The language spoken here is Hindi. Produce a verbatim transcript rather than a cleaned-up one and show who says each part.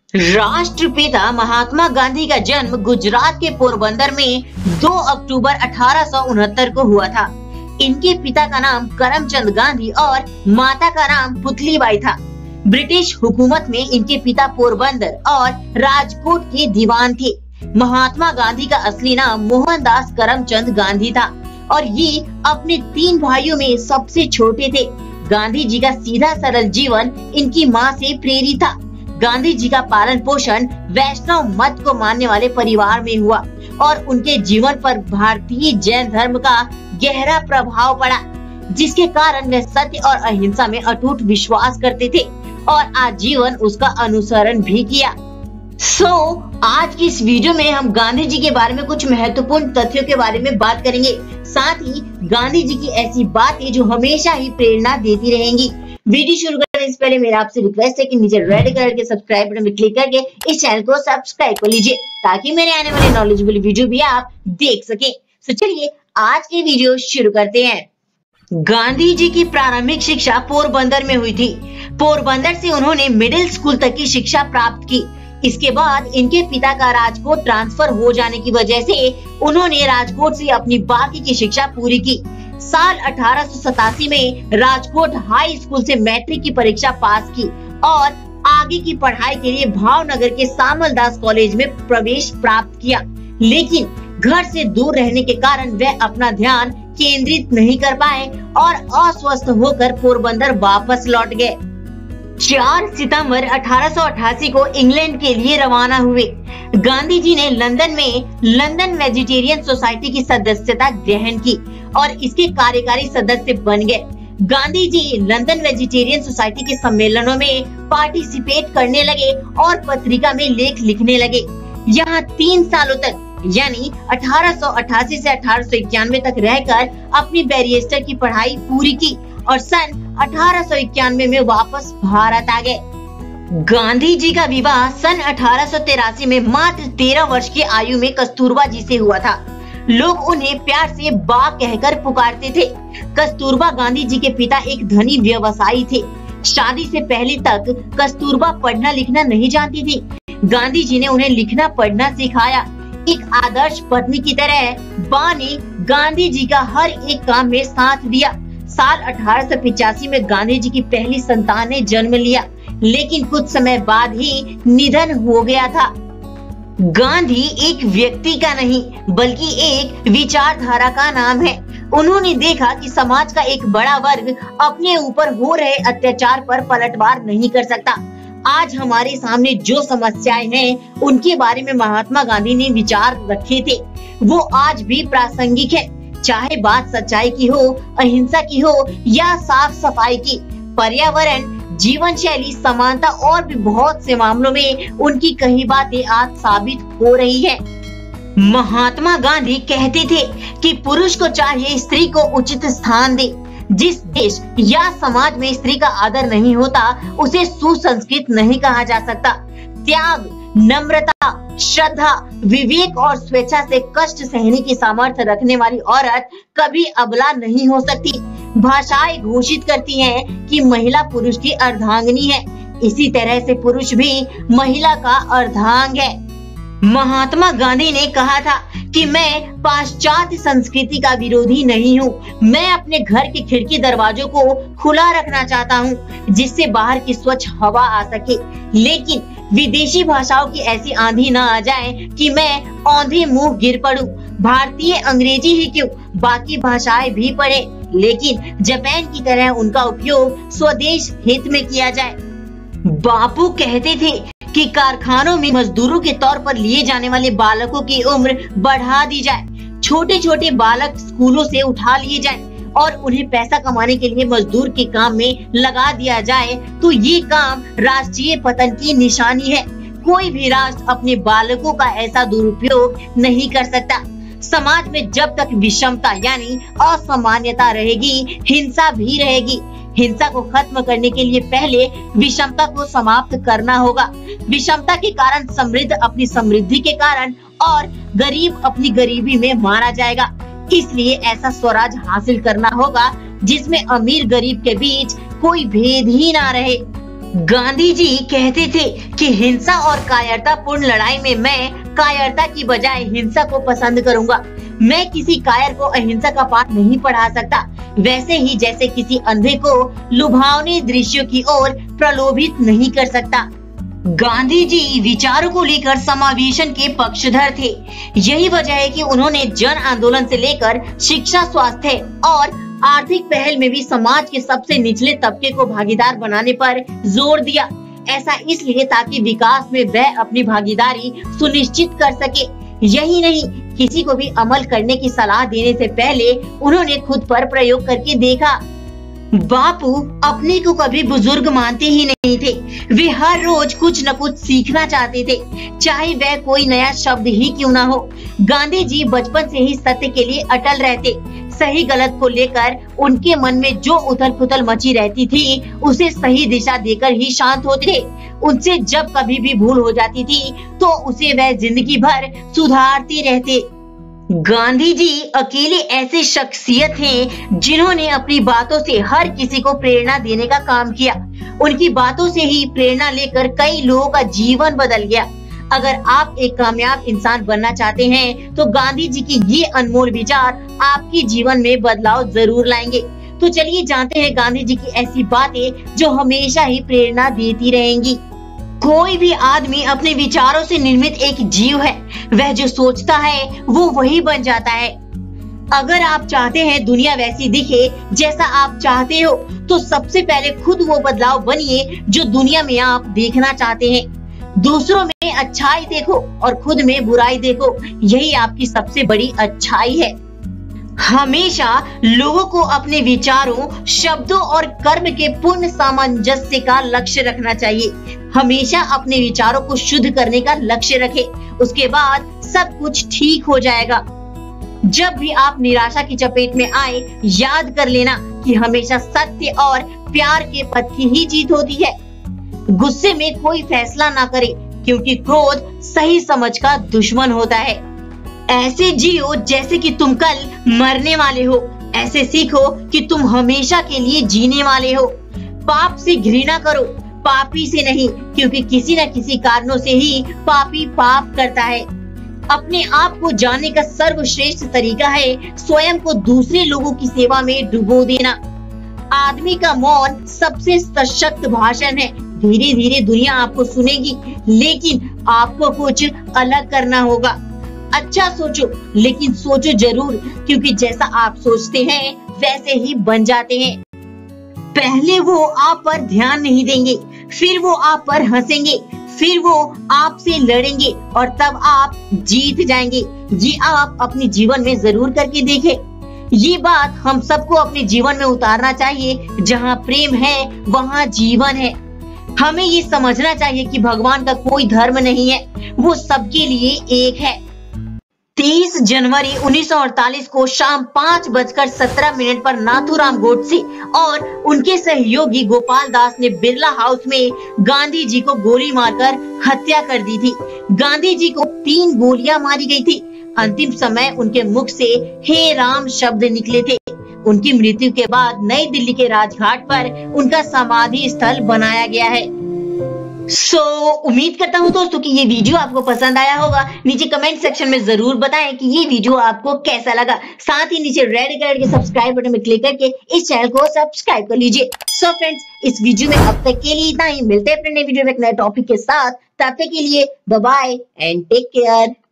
Speaker 1: राष्ट्रपिता महात्मा गांधी का जन्म गुजरात के पोरबंदर में दो अक्टूबर अठारह सौ उनहत्तर को हुआ था। इनके पिता का नाम करमचंद गांधी और माता का नाम पुतलीबाई था। ब्रिटिश हुकूमत में इनके पिता पोरबंदर और राजकोट के दीवान थे। महात्मा गांधी का असली नाम मोहनदास करमचंद गांधी था और ये अपने तीन भाइयों में सबसे छोटे थे। गांधी जी का सीधा सरल जीवन इनकी मां से प्रेरित था। गांधी जी का पालन पोषण वैष्णव मत को मानने वाले परिवार में हुआ और उनके जीवन पर भारतीय जैन धर्म का गहरा प्रभाव पड़ा, जिसके कारण वे सत्य और अहिंसा में अटूट विश्वास करते थे और आजीवन उसका अनुसरण भी किया। सो so, आज की इस वीडियो में हम गांधी जी के बारे में कुछ महत्वपूर्ण तथ्यों के बारे में बात करेंगे। साथ ही गांधी जी की ऐसी बातें जो हमेशा ही प्रेरणा देती रहेंगी। वीडियो शुरू करने से पहले मेरा आपसे रिक्वेस्ट है कि नीचे रेड कलर के सब्सक्राइब बटन पर क्लिक करके इस चैनल को सब्सक्राइब कर लीजिए ताकि मेरे आने वाले नॉलेजेबल वीडियो भी आप देख सके। तो चलिए आज के वीडियो शुरू करते हैं। गांधी जी की प्रारंभिक शिक्षा पोरबंदर में हुई थी। पोरबंदर से उन्होंने मिडिल स्कूल तक की शिक्षा प्राप्त की। इसके बाद इनके पिता का राजकोट ट्रांसफर हो जाने की वजह से उन्होंने राजकोट से अपनी बाकी की शिक्षा पूरी की। साल अठारह सौ सतासी में राजकोट हाई स्कूल से मैट्रिक की परीक्षा पास की और आगे की पढ़ाई के लिए भावनगर के सामलदास कॉलेज में प्रवेश प्राप्त किया, लेकिन घर से दूर रहने के कारण वह अपना ध्यान केंद्रित नहीं कर पाए और अस्वस्थ होकर पोरबंदर वापस लौट गए। चार सितंबर अठारह सौ अठासी को इंग्लैंड के लिए रवाना हुए। गांधी जी ने लंदन में लंदन वेजिटेरियन सोसाइटी की सदस्यता ग्रहण की और इसके कार्यकारी सदस्य बन गए। Gandhi ji London vegetarian society के सम्मेलनों में पार्टिसिपेट करने लगे और पत्रिका में लेख लिखने लगे। यहाँ तीन सालों तक यानी अठारह सौ अठासी से अठारह सौ इक्यानवे तक रहकर अपनी बैरिस्टर की पढ़ाई पूरी की और सन अठारह सौ इक्यानवे में वापस भारत आ गए। गांधी जी का विवाह सन अठारह सौ तिरासी में मात्र तेरह वर्ष की आयु में कस्तूरबा जी से हुआ था। लोग उन्हें प्यार से बा कहकर पुकारते थे। कस्तूरबा गांधी जी के पिता एक धनी व्यवसायी थे। शादी से पहले तक कस्तूरबा पढ़ना लिखना नहीं जानती थी। गांधी जी ने उन्हें लिखना पढ़ना सिखाया। एक आदर्श पत्नी की तरह बा ने गांधी जी का हर एक काम में साथ दिया। साल अठारह सौ पिचासी में गांधी जी की पहली संतान ने जन्म लिया, लेकिन कुछ समय बाद ही निधन हो गया था। गांधी एक व्यक्ति का नहीं बल्कि एक विचारधारा का नाम है। उन्होंने देखा कि समाज का एक बड़ा वर्ग अपने ऊपर हो रहे अत्याचार पर पलटवार नहीं कर सकता। आज हमारे सामने जो समस्याएं हैं उनके बारे में महात्मा गांधी ने विचार रखे थे, वो आज भी प्रासंगिक है। चाहे बात सच्चाई की हो, अहिंसा की हो या साफ सफाई की, पर्यावरण, जीवन शैली, समानता और भी बहुत से मामलों में उनकी कई बातें आज साबित हो रही है। महात्मा गांधी कहते थे कि पुरुष को चाहिए स्त्री को उचित स्थान दे। जिस देश या समाज में स्त्री का आदर नहीं होता उसे सुसंस्कृत नहीं कहा जा सकता। त्याग, नम्रता, श्रद्धा, विवेक और स्वेच्छा से कष्ट सहने की सामर्थ्य रखने वाली औरत कभी अबला नहीं हो सकती। भाषाएं घोषित करती हैं कि महिला पुरुष की अर्धांगिनी है, इसी तरह से पुरुष भी महिला का अर्धांग है। महात्मा गांधी ने कहा था कि मैं पाश्चात्य संस्कृति का विरोधी नहीं हूँ। मैं अपने घर के खिड़की दरवाजों को खुला रखना चाहता हूँ जिससे बाहर की स्वच्छ हवा आ सके, लेकिन विदेशी भाषाओं की ऐसी आंधी न आ जाए कि मैं औंधे मुंह गिर पड़ूं। भारतीय अंग्रेजी ही क्यों, बाकी भाषाएं भी पढ़े, लेकिन जापान की तरह उनका उपयोग स्वदेश हित में किया जाए। बापू कहते थे कि कारखानों में मजदूरों के तौर पर लिए जाने वाले बालकों की उम्र बढ़ा दी जाए। छोटे छोटे बालक स्कूलों से उठा लिए जाएं और उन्हें पैसा कमाने के लिए मजदूर के काम में लगा दिया जाए तो ये काम राष्ट्रीय पतन की निशानी है। कोई भी राष्ट्र अपने बालकों का ऐसा दुरुपयोग नहीं कर सकता। समाज में जब तक विषमता यानी असामान्यता रहेगी, हिंसा भी रहेगी। हिंसा को खत्म करने के लिए पहले विषमता को समाप्त करना होगा। विषमता के कारण समृद्ध अपनी समृद्धि के कारण और गरीब अपनी गरीबी में मारा जाएगा। इसलिए ऐसा स्वराज हासिल करना होगा जिसमें अमीर गरीब के बीच कोई भेद ही ना रहे। गांधी जी कहते थे कि हिंसा और कायरतापूर्ण लड़ाई में मैं कायरता की बजाय हिंसा को पसंद करूंगा। मैं किसी कायर को अहिंसा का पाठ नहीं पढ़ा सकता, वैसे ही जैसे किसी अंधे को लुभावने दृश्यों की ओर प्रलोभित नहीं कर सकता। गांधी जी विचारों को लेकर समावेशन के पक्षधर थे। यही वजह है कि उन्होंने जन आंदोलन से लेकर शिक्षा, स्वास्थ्य और आर्थिक पहल में भी समाज के सबसे निचले तबके को भागीदार बनाने पर जोर दिया। ऐसा इसलिए ताकि विकास में वह अपनी भागीदारी सुनिश्चित कर सके। यही नहीं, किसी को भी अमल करने की सलाह देने से पहले उन्होंने खुद पर प्रयोग करके देखा। बापू अपने को कभी बुजुर्ग मानते ही नहीं थे। वे हर रोज कुछ न कुछ सीखना चाहते थे, चाहे वह कोई नया शब्द ही क्यों ना हो। गांधी जी बचपन से ही सत्य के लिए अटल रहते। सही गलत को लेकर उनके मन में जो उथल पुथल मची रहती थी, उसे सही दिशा देकर ही शांत होते थे। उनसे जब कभी भी भूल हो जाती थी तो उसे वह जिंदगी भर सुधारते रहते। गांधी जी अकेले ऐसे शख्सियत हैं जिन्होंने अपनी बातों से हर किसी को प्रेरणा देने का काम किया। उनकी बातों से ही प्रेरणा लेकर कई लोगों का जीवन बदल गया। अगर आप एक कामयाब इंसान बनना चाहते हैं तो गांधी जी के ये अनमोल विचार आपके जीवन में बदलाव जरूर लाएंगे। तो चलिए जानते हैं गांधी जी की ऐसी बातें जो हमेशा ही प्रेरणा देती रहेंगी। कोई भी आदमी अपने विचारों से निर्मित एक जीव है। वह जो सोचता है वो वही बन जाता है। अगर आप चाहते हैं दुनिया वैसी दिखे जैसा आप चाहते हो, तो सबसे पहले खुद वो बदलाव बनिए जो दुनिया में आप देखना चाहते हैं। दूसरों में अच्छाई देखो और खुद में बुराई देखो, यही आपकी सबसे बड़ी अच्छाई है। हमेशा लोगों को अपने विचारों, शब्दों और कर्म के पूर्ण सामंजस्य का लक्ष्य रखना चाहिए। हमेशा अपने विचारों को शुद्ध करने का लक्ष्य रखें, उसके बाद सब कुछ ठीक हो जाएगा। जब भी आप निराशा की चपेट में आए, याद कर लेना कि हमेशा सत्य और प्यार के पथ की ही जीत होती है। गुस्से में कोई फैसला ना करें, क्योंकि क्रोध सही समझ का दुश्मन होता है। ऐसे जियो जैसे कि तुम कल मरने वाले हो। ऐसे सीखो कि तुम हमेशा के लिए जीने वाले हो। पाप से घृणा करो, पापी से नहीं, क्योंकि किसी न किसी कारणों से ही पापी पाप करता है। अपने आप को जानने का सर्वश्रेष्ठ तरीका है स्वयं को दूसरे लोगों की सेवा में डुबो देना। आदमी का मौन सबसे सशक्त भाषण है। धीरे धीरे दुनिया आपको सुनेगी, लेकिन आपको कुछ अलग करना होगा। अच्छा सोचो, लेकिन सोचो जरूर, क्योंकि जैसा आप सोचते हैं वैसे ही बन जाते हैं। पहले वो आप पर ध्यान नहीं देंगे, फिर वो आप पर हंसेंगे, फिर वो आपसे लड़ेंगे और तब आप जीत जाएंगे। ये आप अपने जीवन में जरूर करके देखें। ये बात हम सबको अपने जीवन में उतारना चाहिए। जहाँ प्रेम है वहाँ जीवन है। हमें ये समझना चाहिए कि भगवान का कोई धर्म नहीं है, वो सबके लिए एक है। तेईस जनवरी उन्नीस सौ अड़तालीस को शाम पाँच बजकर सत्रह मिनट पर नाथूराम गोडसे और उनके सहयोगी गोपाल दास ने बिरला हाउस में गांधी जी को गोली मारकर हत्या कर दी थी। गांधी जी को तीन गोलियां मारी गई थी। अंतिम समय उनके मुख से हे राम शब्द निकले थे। उनकी मृत्यु के बाद नई दिल्ली के राजघाट पर उनका समाधि स्थल बनाया गया है। सो so, उम्मीद करता हूँ दोस्तों कि ये वीडियो आपको पसंद आया होगा। नीचे कमेंट सेक्शन में जरूर बताएं कि ये वीडियो आपको कैसा लगा। साथ ही नीचे रेड कलर के सब्सक्राइब बटन में क्लिक करके इस चैनल को सब्सक्राइब कर लीजिए। सो so फ्रेंड्स, इस वीडियो में अब तक के लिए इतना ही। मिलते हैं अपने नए वीडियो में एक नए टॉपिक के साथ। तब तक के लिए bye bye and take care.